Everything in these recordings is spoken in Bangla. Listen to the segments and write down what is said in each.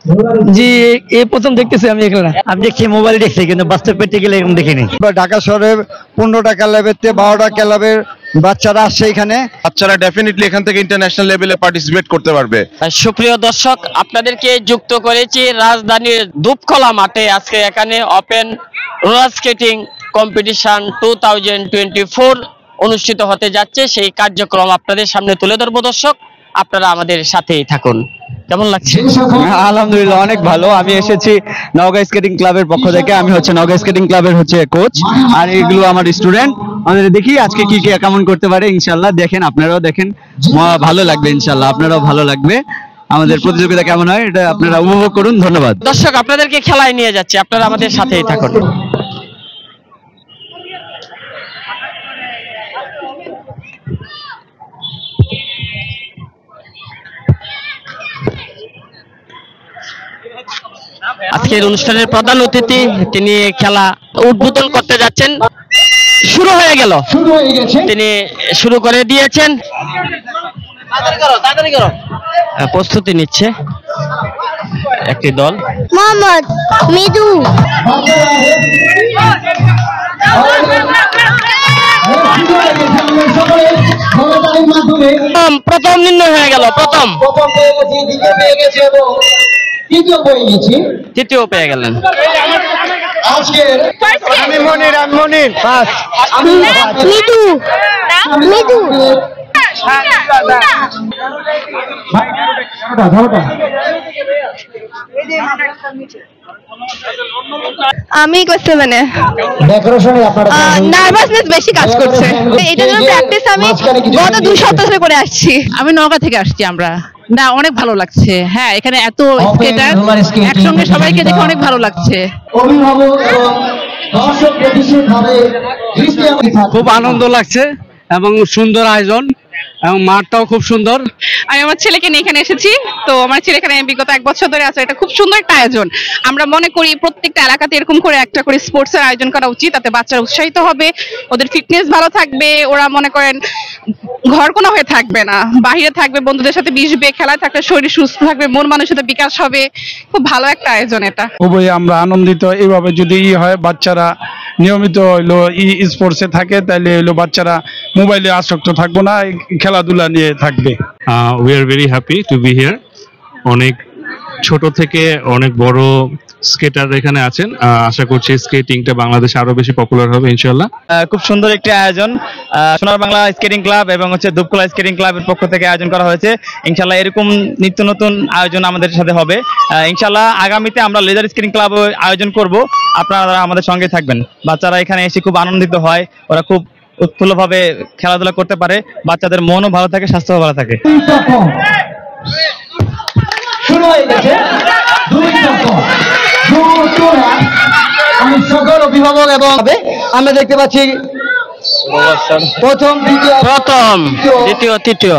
জি, এই প্রথম দেখতেছি আমি এখানে। আমি দেখছি মোবাইল দেখছি, কিন্তু বাস্তব পেতে গেলে এরকম দেখিনি। ঢাকা শহরের 15টা ক্লাবের 12টা ক্লাবের বাচ্চারা আসছে এখানে। বাচ্চারা ডেফিনেটলি এখান থেকে ইন্টারন্যাশনাল লেভেলে পার্টিসিপেট করতে পারবে। সুপ্রিয় দর্শক, আপনাদেরকে যুক্ত করেছি রাজধানীর দুপকলা মাঠে। আজকে এখানে ওপেন রোলার স্কেটিং কম্পিটিশন 2024 অনুষ্ঠিত হতে যাচ্ছে। সেই কার্যক্রম আপনাদের সামনে তুলে ধরবো। দর্শক, আপনারা আমাদের সাথেই থাকুন। কেমন লাগছে? আলহামদুলিল্লাহ, অনেক ভালো। আমি এসেছি নওগাঁ স্কেটিং ক্লাবের পক্ষ থেকে। আমি নওগাঁ স্কেটিং ক্লাবের কোচ, আর এগুলো আমার স্টুডেন্ট। আমাদের দেখি আজকে কি কেমন করতে পারে। ইনশাল্লাহ দেখেন, আপনারাও দেখেন, ভালো লাগবে ইনশাল্লাহ, আপনারাও ভালো লাগবে। আমাদের প্রতিযোগিতা কেমন হয় এটা আপনারা উপভোগ করুন। ধন্যবাদ। দর্শক, আপনাদেরকে খেলায় নিয়ে যাচ্ছে, আপনারা আমাদের সাথেই থাকুন। আজকের অনুষ্ঠানের প্রধান অতিথি, তিনি খেলা উদ্বোধন করতে যাচ্ছেন। শুরু হয়ে গেল, তিনি শুরু করে দিয়েছেন। প্রস্তুতি নিচ্ছে একটি দল। মোহাম্মদ মৃদু প্রথম নির্ণয় হয়ে গেল। প্রথম তৃতীয় পেয়ে গেলেন। আমি ক্লাস 7 এ। নার্ভাসনেস বেশি কাজ করছে, এটার জন্য প্র্যাকটিস আমি গত 2 সপ্তাহ ধরে করে আসছি। আমি নওগাঁ থেকে আসছি। আমরা না, অনেক ভালো লাগছে। হ্যাঁ, এখানে এত স্কেটার একসঙ্গে, সবাইকে দেখে অনেক ভালো লাগছে। খুব আনন্দ লাগছে এবং সুন্দর আয়োজন, এবং মাঠটাও খুব সুন্দর। আমি আমার ছেলেকে নিয়ে এখানে এসেছি, তো আমার ছেলে এখানে বিগত 1 বছর ধরে আছে। এটা খুব সুন্দর একটা আয়োজন। আমরা মনে করি প্রত্যেকটা এলাকাতে এরকম করে একটা করে স্পোর্টস এর আয়োজন করা উচিত। তাতে বাচ্চারা উৎসাহিত হবে, ওদের ফিটনেস ভালো থাকবে, ওরা মনে করেন ঘর কোনো হয়ে থাকবে না, বাইরে থাকবে, বন্ধুদের সাথে মিশবে, খেলায় থাকলে শরীর সুস্থ থাকবে, মন মানসিকতা বিকাশ হবে। খুব ভালো একটা আয়োজন এটা। খুবই আমরা আনন্দিত। এইভাবে যদি হয়, বাচ্চারা নিয়মিত হইলো স্পোর্টসে থাকে, তাহলে হইলো বাচ্চারা মোবাইলে আসক্ত থাকবো না, খেলাধুলা নিয়ে থাকবে। We are very happy to be here. অনেক ছোট থেকে অনেক বড় স্কেটার এখানে আছেন। আশা করছি স্কেটিংটা বাংলাদেশে আরো বেশি পপুলার হবে ইনশাআল্লাহ। খুব সুন্দর একটি আয়োজন সোনার বাংলা স্কেটিং ক্লাব এবং দুপকলা স্কেটিং ক্লাবের পক্ষ থেকে আয়োজন করা হয়েছে। ইনশাআল্লাহ এরকম নিত্য নতুন আয়োজন আমাদের সাথে হবে। ইনশাআল্লাহ আগামীতে আমরা লেজার স্কেটিং ক্লাব আয়োজন করব, আপনারা আমাদের সঙ্গে থাকবেন। বাচ্চারা এখানে এসে খুব আনন্দিত হয়, ওরা খুব উৎফুল্লভাবে খেলাধুলা করতে পারে, বাচ্চাদের মনও ভালো থাকে, স্বাস্থ্যও ভালো থাকে। আমি সকল অভিভাবক এবং আমরা দেখতে পাচ্ছি প্রথম, দ্বিতীয়, তৃতীয়,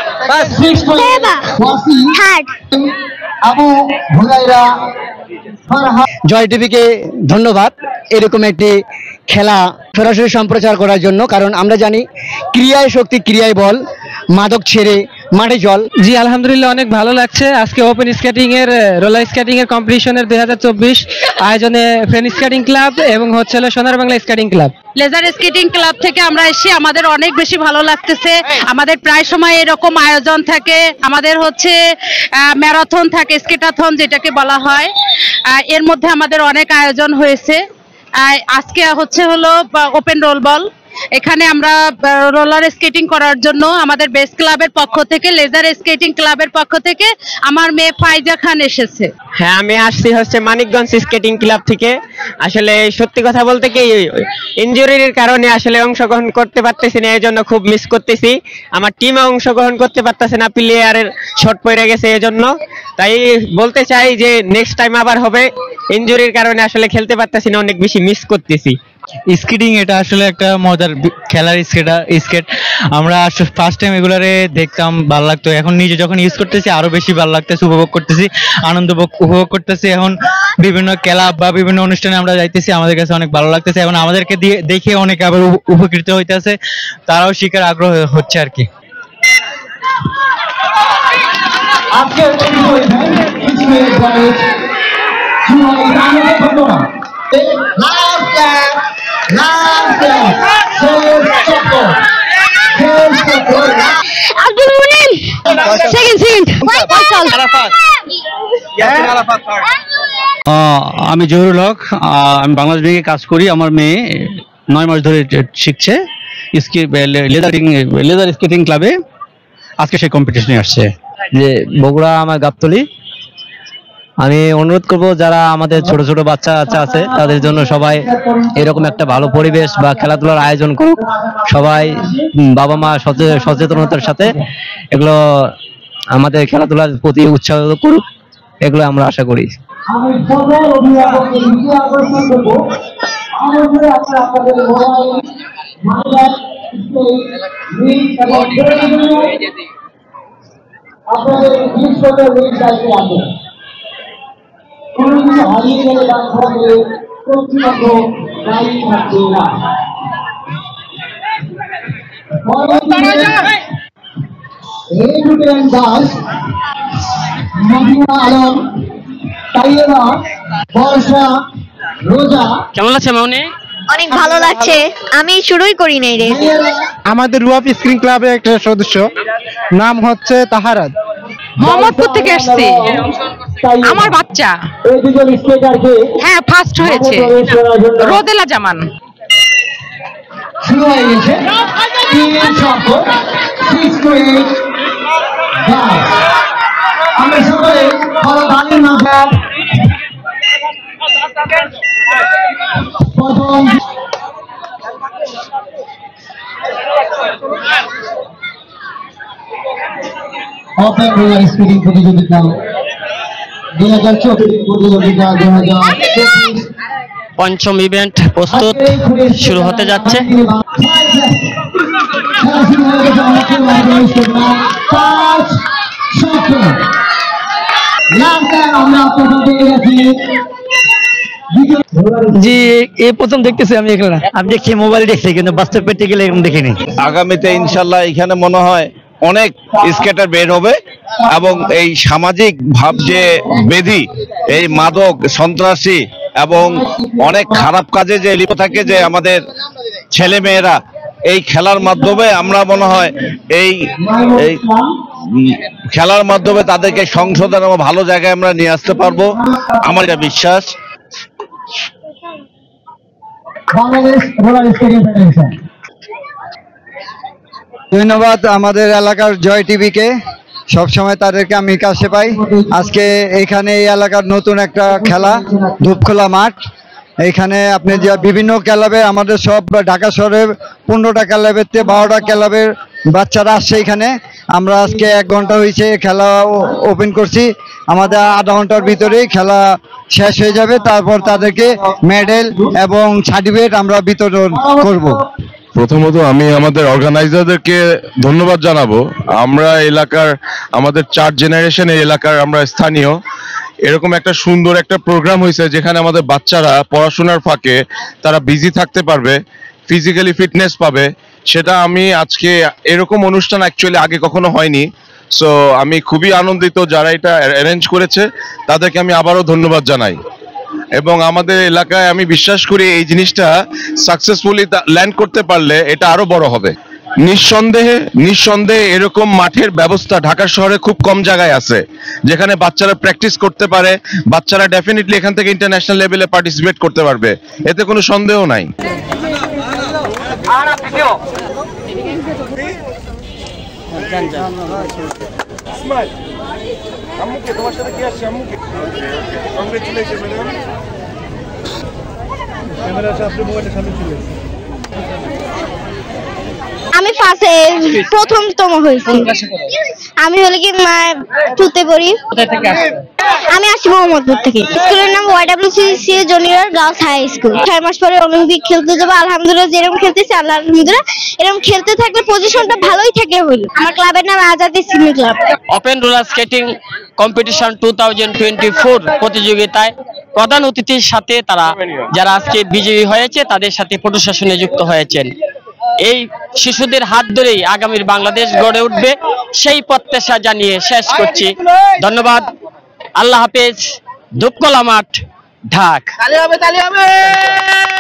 আবু হুরায়রা। জয় টিভিকে ধন্যবাদ এরকম একটি খেলা সরাসরি সম্প্রচার করার জন্য, কারণ আমরা জানি ক্রিয়ায় শক্তি, ক্রিয়ায় বল, মাদক ছেড়ে মাঠে জল। জি, আলহামদুলিল্লাহ, অনেক ভালো লাগছে। আজকে ওপেন স্কেটিং এর রোলার স্কেটিং এর কম্পিটিশনের 2024 আয়োজনে ফ্রেন্ড স্কেটিং ক্লাব এবং Sonar Bangla skating club, laser skating club থেকে আমরা এসে আমাদের অনেক বেশি ভালো লাগতেছে। আমাদের প্রায় সময় এরকম আয়োজন থাকে, আমাদের ম্যারাথন থাকে, স্কেটাথন যেটাকে বলা হয়। এর মধ্যে আমাদের অনেক আয়োজন হয়েছে। আজকে হলো ওপেন রোল বল। এখানে আমরা রোলার স্কেটিং করার জন্য আমাদের বেস ক্লাবের পক্ষ থেকে, লেজার স্কেটিং ক্লাবের পক্ষ থেকে আমার মেয়ে ফাইজা খান এসেছে। হ্যাঁ, আমি আসছি মানিকগঞ্জ স্কেটিং ক্লাব থেকে। আসলে সত্যি কথা বলতে কি, ইনজুরির কারণে আসলে অংশগ্রহণ করতে পারতেছি না, এই জন্য খুব মিস করতেছি। আমার টিমে অংশগ্রহণ করতে পারতেছে না, প্লেয়ারের শর্ট পড়ে গেছে, এই জন্য। তাই বলতে চাই যে নেক্সট টাইম আবার হবে। ইনজুরির কারণে আসলে খেলতে পারতেছি না, অনেক বেশি মিস করতেছি। স্কেটিং এটা আসলে একটা মজার খেলার স্কেট। আমরা ফার্স্ট টাইম এগুলারে দেখতাম, ভালো লাগতো। এখন নিজে যখন ইউজ করতেছি আরো বেশি ভালো লাগতেছে, উপভোগ করতেছি, আনন্দ উপভোগ করতেছি। এখন বিভিন্ন ক্লাব বা বিভিন্ন অনুষ্ঠানে আমরা যাইতেছি, আমাদের কাছে অনেক ভালো লাগতেছে। এখন আমাদেরকে দেখে অনেকে আবার উপকৃত হইতেছে, তারাও শিখার আগ্রহ হচ্ছে আর কি। আজকের কিছু মিনিট পরে আব্দুল মুনিম সেকেন্ড আমি জহুরুল হক, আমি বাংলাদেশ ব্যাংকে কাজ করি। আমার মেয়ে 9 মাস ধরে শিখছে লেদার স্কেটিং ক্লাবে। আজকে সেই কম্পিটিশনে আসছে। যে বগুড়া আমার গাবতলী। আমি অনুরোধ করব যারা আমাদের ছোট ছোট বাচ্চা আছে তাদের জন্য সবাই এরকম একটা ভালো পরিবেশ বা খেলাধুলার আয়োজন করুক। সবাই বাবা মা সচেতনতার সাথে এগুলো আমাদের খেলাধুলার প্রতি উৎসাহ করুক, এগুলো আমরা আশা করি। আমি সকল অভিভাবককে দৃষ্টি আকর্ষণ করবো অবশ্যই আপনারা আপনাদের মোবাইল মাইনাস লিঙ্ক এবং আপনাদের জিনিসপত্রের লিঙ্ক চাইতে রাখবেন। কোনো কিছু হারিয়ে গেলে বা খোয়া গেলে কর্তৃপক্ষ দায়ী থাকবে না। রেডুটেন দাস, মহিমা আলম, তাইয়েবা, বর্ষা, রোজা। কেমন লাগছে মামনি? অনেক ভালো লাগছে। আমি শুরুই করি নাই রে। আমাদের রুয়াপ স্ক্রিন ক্লাবের একটা সদস্য, নাম হচ্ছে তাহারাত। মোহাম্মদপুর থেকে আসছি। আমার বাচ্চা এই দুজন স্কেটারকে হ্যাঁ ফার্স্ট হয়েছে, রোদেলা জামান। শুরু হয়ে গেছে 3 শব্দ 6 to 8 দাস। আমরা সকলে বড় গানের মাঝে প্রথম ওপেন রোলার স্পিডিং প্রতিযোগিতা 2024 প্রতিযোগিতা 2025 পঞ্চম ইভেন্ট প্রস্তুত, শুরু হতে যাচ্ছে। জি, এই প্রথম দেখতেছি আমি এখানে। আমি দেখছি মোবাইল দেখছি, কিন্তু বাস্তব পেতে গেলে এরকম দেখিনি। আগামীতে ইনশাল্লাহ এখানে মনে হয় অনেক স্কেটার বের হবে এবং এই সামাজিক ভাব যে বেধি, এই মাদক সন্ত্রাসী এবং অনেক খারাপ কাজে যে লিপ্ত থাকে যে আমাদের ছেলে মেয়েরা, এই খেলার মাধ্যমে আমরা মনে হয় এই খেলার মাধ্যমে তাদেরকে সংশোধন এবং ভালো জায়গায় আমরা নিয়ে আসতে পারবো, আমার এটা বিশ্বাস। Bangladesh roller skating federation. ধন্যবাদ আমাদের এলাকার জয় টিভিকে, সবসময় তাদেরকে আমি কাছে পাই। আজকে এখানে এই এলাকার নতুন একটা খেলা ধূপখোলা মাঠ, এখানে আপনি যে বিভিন্ন ক্লাবে আমাদের সব ঢাকা শহরের 15টা ক্লাবের 12টা ক্লাবের বাচ্চারা আসছে এখানে। আমরা আজকে 1 ঘন্টা হয়েছে খেলা ওপেন করছি, আমাদের আধা ঘন্টার ভিতরেই খেলা শেষ হয়ে যাবে। তারপর তাদেরকে মেডেল এবং সার্টিফিকেট আমরা বিতরণ করব। প্রথমত আমি আমাদের অর্গানাইজারদেরকে ধন্যবাদ জানাবো। আমরা এলাকার আমাদের 4 জেনারেশন এই এলাকার আমরা স্থানীয়, এরকম একটা সুন্দর একটা প্রোগ্রাম হয়েছে যেখানে আমাদের বাচ্চারা পড়াশোনার ফাঁকে তারা বিজি থাকতে পারবে, ফিজিক্যালি ফিটনেস পাবে। সেটা আমি আজকে এরকম অনুষ্ঠান অ্যাকচুয়ালি আগে কখনো হয়নি। সো আমি খুবই আনন্দিত যারা এটা অ্যারেঞ্জ করেছে, তাদেরকে আমি আবারও ধন্যবাদ জানাই। এবং আমাদের এলাকায় আমি বিশ্বাস করি এই জিনিসটা সাকসেসফুলি ল্যান্ড করতে পারলে এটা আরো বড় হবে। নিঃসন্দেহে এরকম মাঠের ব্যবস্থা ঢাকা শহরে খুব কম জায়গায় আছে যেখানে বাচ্চারা প্র্যাকটিস করতে পারে। বাচ্চারা ডেফিনেটলি এখান থেকে ইন্টারন্যাশনাল লেভেলে পার্টিসিপেট করতে পারবে, এতে কোনো সন্দেহ নাই। আমি প্রথমতম হয়েছি। আমি হলে কি 2তে পড়ি। আমি আসছি মোহাম্মদপুর থেকে। স্কুলের নাম YWCC junior girls high school. 6 মাস পরে অলিম্পিক খেলতে যাবো। আলহামদুলিল্লাহ যেরকম খেলতেছি আলহামদুলিল্লাহ এরকম খেলতে থাকলে পজিশনটা ভালোই থাকে হইল। আমার ক্লাবের নাম Azadi Simi club. Open roller skating competition 2024 প্রতিযোগিতায় প্রধান অতিথির সাথে তারা যারা আজকে বিজয়ী হয়েছে তাদের সাথে ফটো সেশনে যুক্ত হয়েছেন। এই শিশুদের হাত ধরেই আগামীর বাংলাদেশ গড়ে উঠবে, সেই প্রত্যাশা জানিয়ে শেষ করছি। ধন্যবাদ, আল্লাহ হাফেজ। ধূপকলা মাঠ, ঢাকা।